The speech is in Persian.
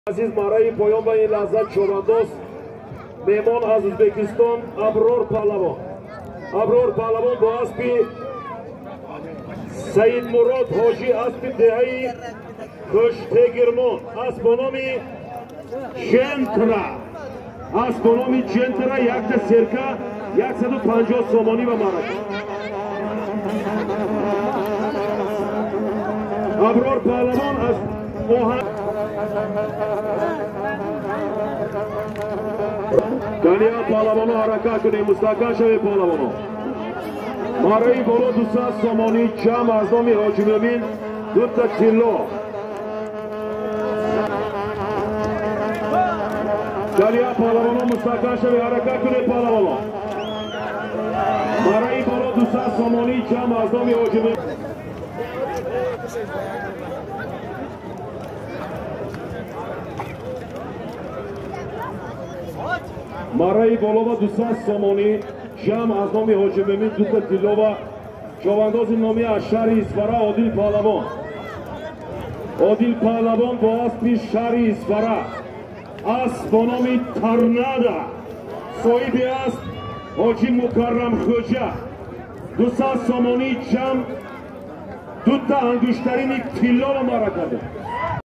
عزیز مارای پایان با این لحظت چوبندوز مهمان از ازبکستان ابرار پهلوان با اسب سید مراد حاجی اسب دهی خوشتگرمان اسب با نام جنترا یک تا سرکه 150 سومانی و مارک ابرار پهلوان از کنیا پهلوانو حرکت کنیم مستحکم شوی پهلوانو مارای بالا 200 سومانی جمع از نام حاجی امین 2 تا کیلو کنیا پهلوانو مستحکم شوی حرکت کنیم پهلوانو مارای بالا 200 سومانی جمع از نام حاجی امین مارای بالا 200 سومانی جمع از نام حاجی امین 2 تا کیلو و چوبنداز نامی از شهر اسفره عادل پهلوان با اسب شهر اسفره اسب با نام ترنادا صاحب اسب حاجی مکرم خوجه 200 سومانی جمع 2 تا انگشترین کیلو و مارکه